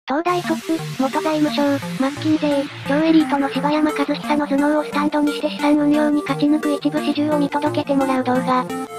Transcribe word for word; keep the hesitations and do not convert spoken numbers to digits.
東大卒、元財務省、マッキンゼー、超エリートの柴山和久の頭脳をスタンドにして資産運用に勝ち抜く一部始終を見届けてもらう動画。